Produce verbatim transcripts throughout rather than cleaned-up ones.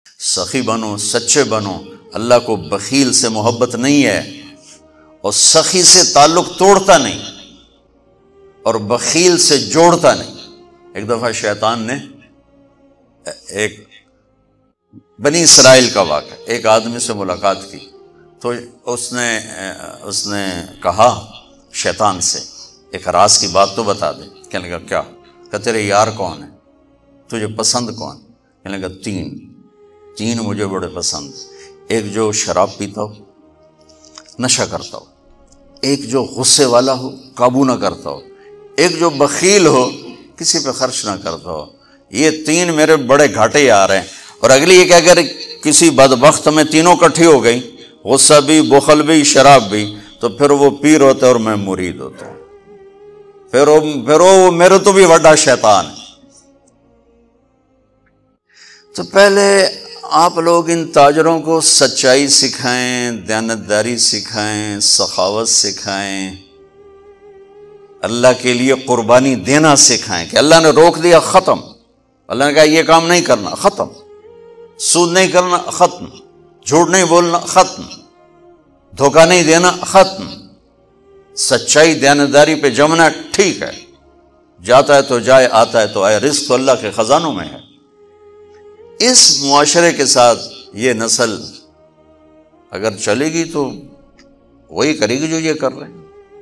سخی بنو، سچے بنو۔ اللہ کو بخیل سے محبت نہیں ہے اور سخی سے تعلق توڑتا نہیں اور بخیل سے جوڑتا نہیں۔ ایک دفعہ شیطان نے ایک بنی اسرائیل کا واقعہ، ایک آدمی سے ملاقات کی تو اس نے اس نے کہا شیطان سے ایک راز کی بات تو بتا دے۔ کہنے لگا کیا؟ کہ تیرے یار کون ہیں، تجھے پسند کون؟ کہنے لگا تین تین مجھے بڑے پسند، ایک جو شراب پیتا ہو، نشہ کرتا ہو، ایک جو غصے والا ہو، قابو نہ کرتا ہو، ایک جو بخیل ہو، کسی پہ خرچ نہ کرتا ہو۔ یہ تین میرے بڑے گھاٹے یار ہیں۔ اور اگلی یہ کہ اگر کسی بدبخت میں تینوں کٹھی ہو گئی، غصہ بھی، بخل بھی، شراب بھی، تو پھر وہ پیر ہوتا ہے اور میں مرید ہوتا ہوں، پھر وہ پھر وہ میرے تو بھی بڑا شیطان ہے۔ تو پہلے آپ لوگ ان تاجروں کو سچائی سکھائیں، دیانتداری سکھائیں، سخاوت سکھائیں، اللہ کے لیے قربانی دینا سکھائیں کہ اللہ نے روک دیا، ختم۔ اللہ نے کہا یہ کام نہیں کرنا، ختم۔ سود نہیں کرنا، ختم۔ جھوٹ نہیں بولنا، ختم۔ دھوکہ نہیں دینا، ختم۔ سچائی دیانتداری پہ جمنا ٹھیک ہے، جاتا ہے تو جائے، آتا ہے تو آئے، رزق تو اللہ کے خزانوں میں ہے۔ اس معاشرے کے ساتھ یہ نسل اگر چلے گی تو وہی کرے گی جو یہ کر رہے ہیں۔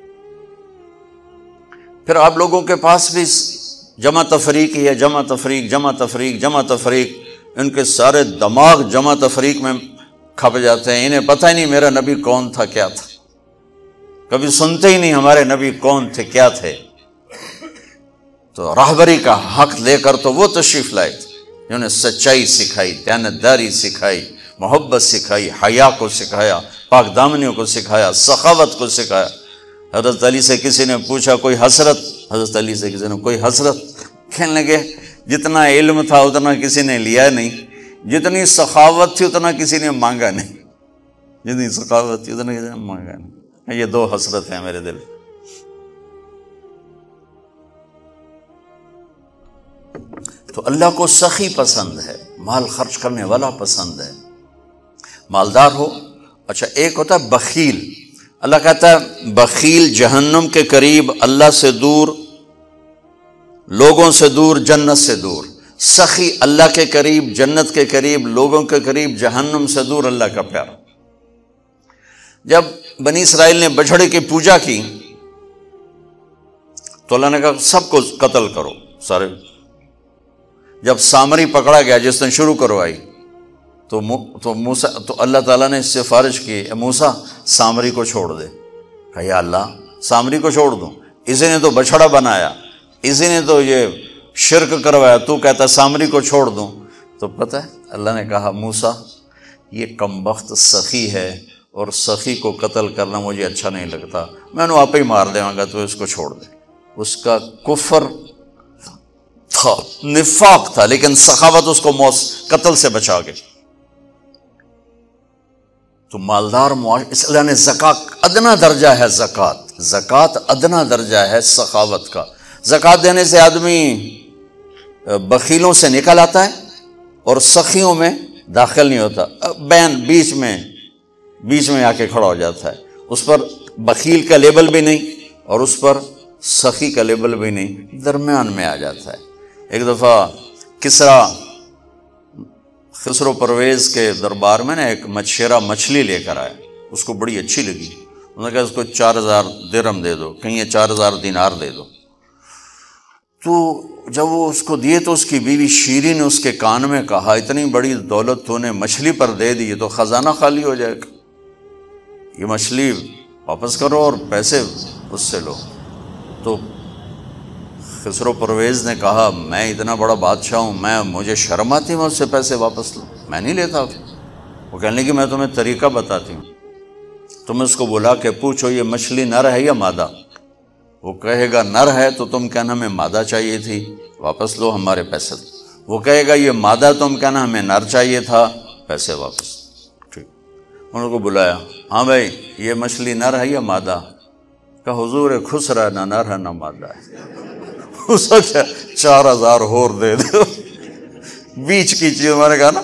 پھر آپ لوگوں کے پاس بھی جمع تفریق ہی ہے، جمع تفریق، جمع تفریق، جمع تفریق۔ ان کے سارے دماغ جمع تفریق میں کھپ جاتے ہیں، انہیں پتہ ہی نہیں میرا نبی کون تھا، کیا تھا، کبھی سنتے ہی نہیں ہمارے نبی کون تھے، کیا تھے۔ تو راہبری کا حق لے کر تو وہ تشریف لائے تھے جنہوں نے سچائی سکھائی، دیانتداری سکھائی، محبت سکھائی، حیا کو سکھایا، پاک دامنیوں کو سکھایا، سخاوت کو سکھایا۔ حضرت علی سے کسی نے پوچھا کوئی حسرت، حضرت علی سے کسی نے کوئی حسرت، کہنے لگے جتنا علم تھا اتنا کسی نے لیا نہیں، جتنی سخاوت تھی اتنا کسی نے مانگا نہیں، جتنی سخاوت تھی اتنا کسی نے مانگا نہیں۔ یہ دو حسرت ہیں میرے دل۔ تو اللہ کو سخی پسند ہے، مال خرچ کرنے والا پسند ہے، مالدار ہو۔ اچھا ایک ہوتا ہے بخیل، اللہ کہتا ہے بخیل جہنم کے قریب، اللہ سے دور، لوگوں سے دور، جنت سے دور۔ سخی اللہ کے قریب، جنت کے قریب، لوگوں کے قریب، جہنم سے دور، اللہ کا پیارا۔ جب بنی اسرائیل نے بچھڑے کی پوجا کی تو اللہ نے کہا سب کو قتل کرو، سارے۔ جب سامری پکڑا گیا جس نے شروع کروائی تو تو موسیٰ تو اللہ تعالیٰ نے اس سے سفارش کی، اے موسیٰ سامری کو چھوڑ دے۔ کہا یا اللہ سامری کو چھوڑ دوں؟ اسی نے تو بچھڑا بنایا، اسی نے تو یہ شرک کروایا، تو کہتا سامری کو چھوڑ دوں؟ تو پتہ ہے اللہ نے کہا موسیٰ یہ کمبخت سخی ہے اور سخی کو قتل کرنا مجھے اچھا نہیں لگتا، میں نے آپ ہی مار دے گا، تو اس کو چھوڑ دے۔ اس کا کفر تھا، نفاق تھا، لیکن سخاوت اس کو موت قتل سے بچا گئی۔ تو مالدار معاشرہ، اس اللہ نے زکوٰۃ، ادنا درجہ ہے زکوٰۃ، زکوٰۃ ادنا درجہ ہے سخاوت کا۔ زکوٰۃ دینے سے آدمی بخیلوں سے نکل آتا ہے اور سخیوں میں داخل نہیں ہوتا، بین بیچ میں بیچ میں آ کے کھڑا ہو جاتا ہے۔ اس پر بخیل کا لیبل بھی نہیں اور اس پر سخی کا لیبل بھی نہیں، درمیان میں آ جاتا ہے۔ ایک دفعہ کسرا خسرو پرویز کے دربار میں نا ایک مچھیرا مچھلی لے کر آیا، اس کو بڑی اچھی لگی، انہوں نے کہا اس کو چار ہزار درہم دے دو، کہیں یہ چار ہزار دینار دے دو۔ تو جب وہ اس کو دیے تو اس کی بیوی شیری نے اس کے کان میں کہا اتنی بڑی دولت تو نے مچھلی پر دے دی، تو خزانہ خالی ہو جائے گا، یہ مچھلی واپس کرو اور پیسے اس سے لو۔ تو خسرو پرویز نے کہا میں اتنا بڑا بادشاہ ہوں، میں مجھے شرم آتی میں اس سے پیسے واپس لوں، میں نہیں لیتا۔ وہ کہنے لگی میں تمہیں طریقہ بتاتی ہوں، تم اس کو بلا کے پوچھو یہ مچھلی نر ہے یا مادہ، وہ کہے گا نر ہے تو تم کہنا ہمیں مادہ چاہیے تھی، واپس لو ہمارے پیسے۔ وہ کہے گا یہ مادہ، تم کہنا ہمیں نر چاہیے تھا، پیسے واپس۔ ٹھیک، انہوں کو بلایا، ہاں بھائی یہ مچھلی نر ہے یا مادہ؟ کہ حضور خسرا ہے، نہ نر ہے نہ مادہ ہے۔ اس وقت چار ہزار اور دے دو، بیچ کی چیز، میں نے کہا نا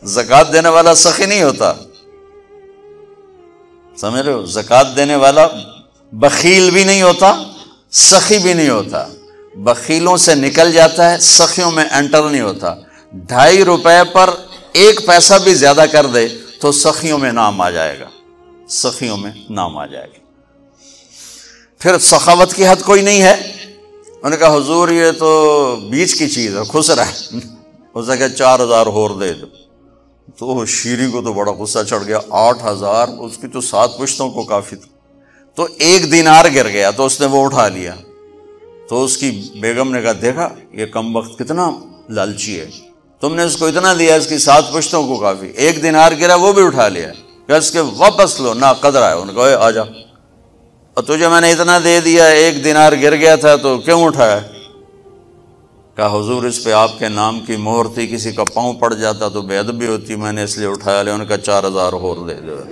زکوٰۃ دینے والا سخی نہیں ہوتا، سمجھ رہے ہو؟ زکوٰۃ دینے والا بخیل بھی نہیں ہوتا، سخی بھی نہیں ہوتا، بخیلوں سے نکل جاتا ہے، سخیوں میں انٹر نہیں ہوتا۔ ڈھائی روپے پر ایک پیسہ بھی زیادہ کر دے تو سخیوں میں نام آ جائے گا، سخیوں میں نام آ جائے گا۔ پھر سخاوت کی حد کوئی نہیں ہے۔ انہوں نے کہا حضور یہ تو بیچ کی چیز ہے، خسرا ہے۔ اس نے کہا چار ہزار اور دے دو۔ تو شیری کو تو بڑا غصہ چڑھ گیا، آٹھ ہزار اس کی تو سات پشتوں کو کافی تھا۔ تو ایک دینار گر گیا تو اس نے وہ اٹھا لیا۔ تو اس کی بیگم نے کہا دیکھا یہ کم وقت کتنا لالچی ہے، تم نے اس کو اتنا دیا، اس کی سات پشتوں کو کافی، ایک دینار گرا وہ بھی اٹھا لیا، کہ اس کے واپس لو، نا قدر ہے۔ انہوں نے کہا آ جا، اور تجھے میں نے اتنا دے دیا، ایک دینار گر گیا تھا تو کیوں اٹھایا؟ کہا حضور اس پہ آپ کے نام کی مہر تھی، کسی کا پاؤں پڑ جاتا تو بے ادبی ہوتی، میں نے اس لیے اٹھایا لیا۔ انہوں نے کہا چار ہزار اور دے دو۔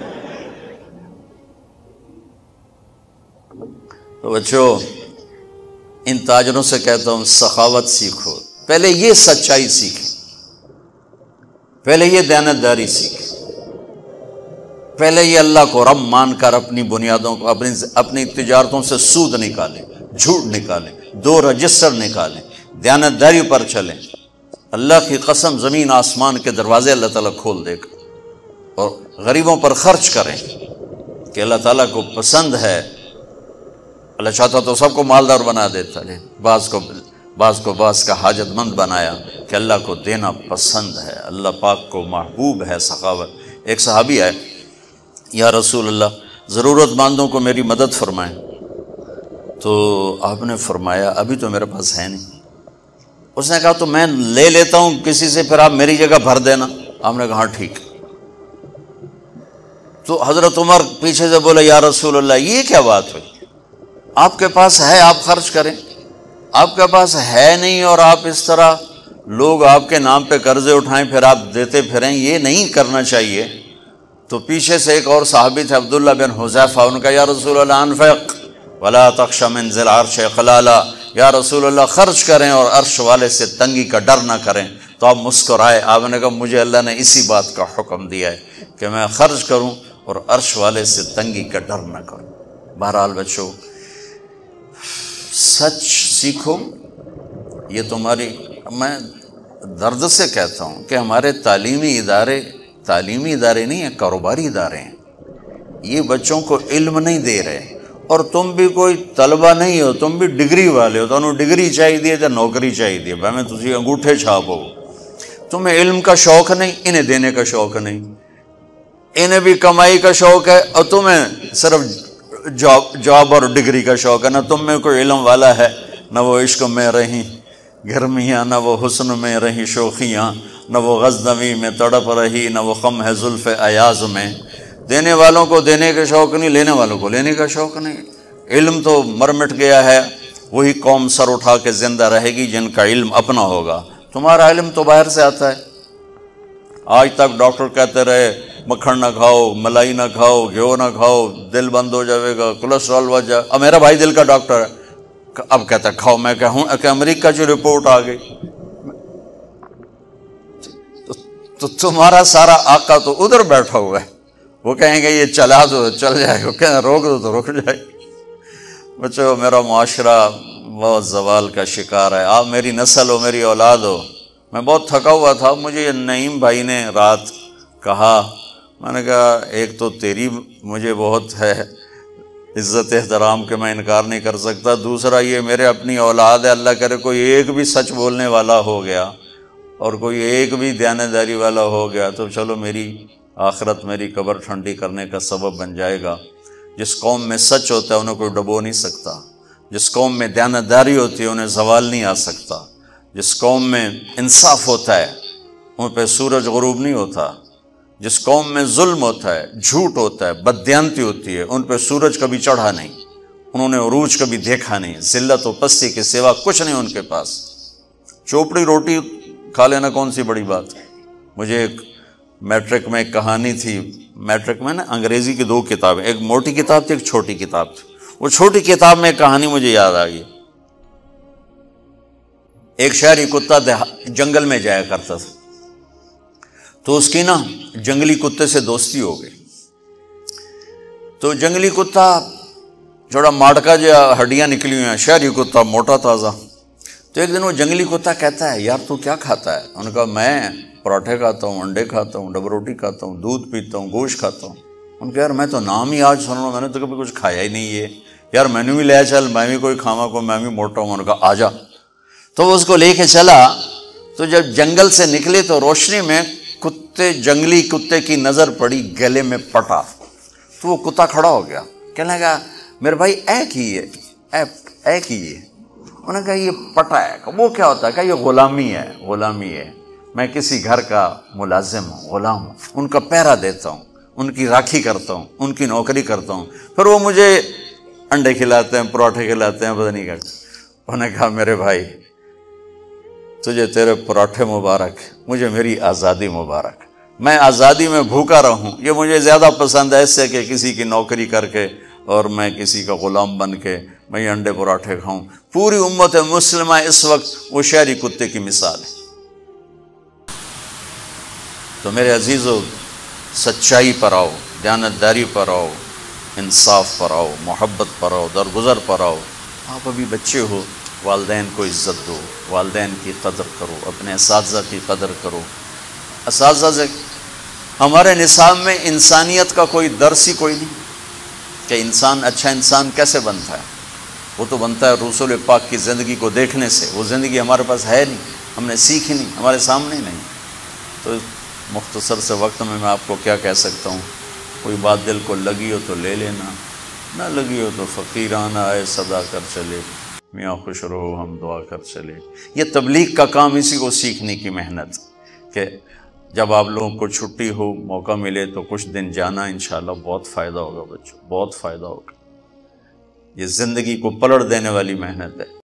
تو بچوں ان تاجروں سے کہتا ہوں سخاوت سیکھو، پہلے یہ سچائی سیکھیں، پہلے یہ دیانتداری سیکھیں، پہلے یہ اللہ کو رب مان کر اپنی بنیادوں کو، اپنی اپنی تجارتوں سے سود نکالیں، جھوٹ نکالیں، دو رجسٹر نکالیں، دیانتداری پر چلیں۔ اللہ کی قسم زمین آسمان کے دروازے اللہ تعالیٰ کھول دے گا۔ اور غریبوں پر خرچ کریں کہ اللہ تعالیٰ کو پسند ہے۔ اللہ چاہتا تو سب کو مالدار بنا دیتا، لیکن بعض کو بعض کو بعض کا حاجت مند بنایا کہ اللہ کو دینا پسند ہے، اللہ پاک کو محبوب ہے سخاوت۔ ایک صحابی ہے، یا رسول اللہ ضرورت مندوں کو میری مدد فرمائیں۔ تو آپ نے فرمایا ابھی تو میرے پاس ہے نہیں۔ اس نے کہا تو میں لے لیتا ہوں کسی سے، پھر آپ میری جگہ بھر دینا۔ آپ نے کہا ہاں ٹھیک۔ تو حضرت عمر پیچھے سے بولے یا رسول اللہ یہ کیا بات ہوئی، آپ کے پاس ہے آپ خرچ کریں، آپ کے پاس ہے نہیں اور آپ اس طرح لوگ آپ کے نام پہ قرضے اٹھائیں پھر آپ دیتے پھریں، یہ نہیں کرنا چاہیے۔ تو پیچھے سے ایک اور صحابی تھے عبداللہ بن حذیفہ، ان کا یا رسول اللہ انفق ولا تخش من ذی العرش خلالا، یا رسول اللہ خرچ کریں اور عرش والے سے تنگی کا ڈر نہ کریں۔ تو آپ مسکرائے، آپ نے کہا مجھے اللہ نے اسی بات کا حکم دیا ہے کہ میں خرچ کروں اور عرش والے سے تنگی کا ڈر نہ کروں۔ بہرحال بچوں سچ سیکھو، یہ تمہاری، میں درد سے کہتا ہوں کہ ہمارے تعلیمی ادارے تعلیمی ادارے نہیں ہیں، کاروباری ادارے ہیں۔ یہ بچوں کو علم نہیں دے رہے، اور تم بھی کوئی طلبہ نہیں ہو، تم بھی ڈگری والے ہو، تو انہوں ڈگری چاہیے یا نوکری چاہیے، بھائی میں تجھے انگوٹھے چھاپ ہو۔ تمہیں علم کا شوق نہیں، انہیں دینے کا شوق نہیں، انہیں بھی کمائی کا شوق ہے اور تمہیں صرف جاب جاب اور ڈگری کا شوق ہے۔ نہ تم میں کوئی علم والا ہے، نہ وہ عشق میں رہیں گرمیاں، نہ وہ حسن میں رہیں شوخیاں، نہ وہ غزنوی میں تڑپ رہی، نہ وہ خم ہے زلف ایاز میں۔ دینے والوں کو دینے کا شوق نہیں، لینے والوں کو لینے کا شوق نہیں۔ علم تو مر مٹ گیا ہے، وہی قوم سر اٹھا کے زندہ رہے گی جن کا علم اپنا ہوگا۔ تمہارا علم تو باہر سے آتا ہے۔ آج تک ڈاکٹر کہتے رہے مکھن نہ کھاؤ، ملائی نہ کھاؤ، گھیو نہ کھاؤ، دل بند ہو جائے گا، کولیسٹرول بڑھ جائے۔ اب میرا بھائی دل کا ڈاکٹر ہے، اب کہتا ہے کھاؤ۔ میں کہوں کہ امریکہ کی رپورٹ آ گئی، تو تمہارا سارا آقا تو ادھر بیٹھا ہوا ہے، وہ کہیں گے یہ چلا دو چل جائے گا، کہیں روک دو تو رک جائے گا۔ بچوں میرا معاشرہ بہت زوال کا شکار ہے، آپ میری نسل ہو، میری اولاد ہو۔ میں بہت تھکا ہوا تھا، مجھے یہ نعیم بھائی نے رات کہا، میں نے کہا ایک تو تیری مجھے بہت ہے عزت احترام کہ میں انکار نہیں کر سکتا، دوسرا یہ میرے اپنی اولاد ہے، اللہ کرے کوئی ایک بھی سچ بولنے والا ہو گیا اور کوئی ایک بھی دیانتداری والا ہو گیا تو چلو میری آخرت، میری قبر ٹھنڈی کرنے کا سبب بن جائے گا۔ جس قوم میں سچ ہوتا ہے انہیں کوئی ڈبو نہیں سکتا، جس قوم میں دیانتداری ہوتی ہے انہیں زوال نہیں آ سکتا، جس قوم میں انصاف ہوتا ہے ان پہ سورج غروب نہیں ہوتا، جس قوم میں ظلم ہوتا ہے، جھوٹ ہوتا ہے، بددیانتی ہوتی ہے، ان پہ سورج کبھی چڑھا نہیں، انہوں نے عروج کبھی دیکھا نہیں، ذلت و پستی کے سوا کچھ نہیں ان کے پاس۔ چوپڑی روٹی کھا لینا کون سی بڑی بات۔ مجھے ایک میٹرک میں ایک کہانی تھی، میٹرک میں نا انگریزی کی دو کتابیں، ایک موٹی کتاب تھی ایک چھوٹی کتاب تھی، وہ چھوٹی کتاب میں ایک کہانی مجھے یاد آ گئی۔ ایک شہری کتا جنگل میں جایا کرتا تھا، تو اس کی نا جنگلی کتے سے دوستی ہو گئی. تو جنگلی کتا تھوڑا ماٹکا جو ہڈیاں نکلی ہوئی ہیں، شہری کتا موٹا تازہ. تو ایک دن وہ جنگلی کتا کہتا ہے یار تو کیا کھاتا ہے؟ انہوں نے کہا میں پراٹھے کھاتا ہوں، انڈے کھاتا ہوں، ڈبل روٹی کھاتا ہوں، دودھ پیتا ہوں، گوشت کھاتا ہوں. ان کا یار میں تو نام ہی آج سن رہا ہوں، میں نے تو کبھی کچھ کھایا ہی نہیں ہے یار، میں نے بھی لے چل، میں بھی کوئی کھاوا کو، میں بھی موٹا ہوں. انہوں نے کہا آ جا. تو وہ اس کو لے کے چلا. تو جب جنگل سے نکلے تو روشنی میں کتے جنگلی کتے کی نظر پڑی گلے میں پٹا. تو وہ کتا کھڑا ہو گیا، کہنے لگا میرے بھائی اے کی ہے، اے اے کی ہے. انہوں نے کہا یہ پٹا ہے. وہ کیا ہوتا ہے؟ کہ یہ غلامی ہے، غلامی ہے، میں کسی گھر کا ملازم ہوں، غلام ہوں، ان کا پہرا دیتا ہوں، ان کی راکھی کرتا ہوں، ان کی نوکری کرتا ہوں، پھر وہ مجھے انڈے کھلاتے ہیں، پراٹھے کھلاتے ہیں، پتہ نہیں کیا. انہوں نے کہا میرے بھائی تجھے تیرے پراٹھے مبارک، مجھے میری آزادی مبارک. میں آزادی میں بھوکا رہوں یہ مجھے زیادہ پسند ہے اس سے کہ کسی کی نوکری کر کے اور میں کسی کا غلام بن کے میں یہ انڈے پراٹھے کھاؤں. پوری امت مسلمہ اس وقت وہ شہری کتے کی مثال ہے. تو میرے عزیزو، سچائی پر آؤ، دیانتداری پر آؤ، انصاف پر آؤ، محبت پر آؤ، درگزر پر آؤ. آپ ابھی بچے ہو، والدین کو عزت دو، والدین کی قدر کرو، اپنے اساتذہ کی قدر کرو. اساتذہ سے ہمارے نصاب میں انسانیت کا کوئی درس ہی کوئی نہیں کہ انسان اچھا انسان کیسے بنتا ہے. وہ تو بنتا ہے رسول پاک کی زندگی کو دیکھنے سے. وہ زندگی ہمارے پاس ہے نہیں، ہم نے سیکھی نہیں، ہمارے سامنے نہیں. تو مختصر سے وقت میں میں آپ کو کیا کہہ سکتا ہوں، کوئی بات دل کو لگی ہو تو لے لینا، نہ لگی ہو تو فقیرانہ آئے صدا کر چلے، میاں خوش رہو ہم دعا کر چلے. یہ تبلیغ کا کام اسی کو سیکھنے کی محنت کہ جب آپ لوگوں کو چھٹی ہو، موقع ملے تو کچھ دن جانا، انشاءاللہ بہت فائدہ ہوگا بچوں، بہت فائدہ ہوگا. یہ زندگی کو پلٹ دینے والی محنت ہے.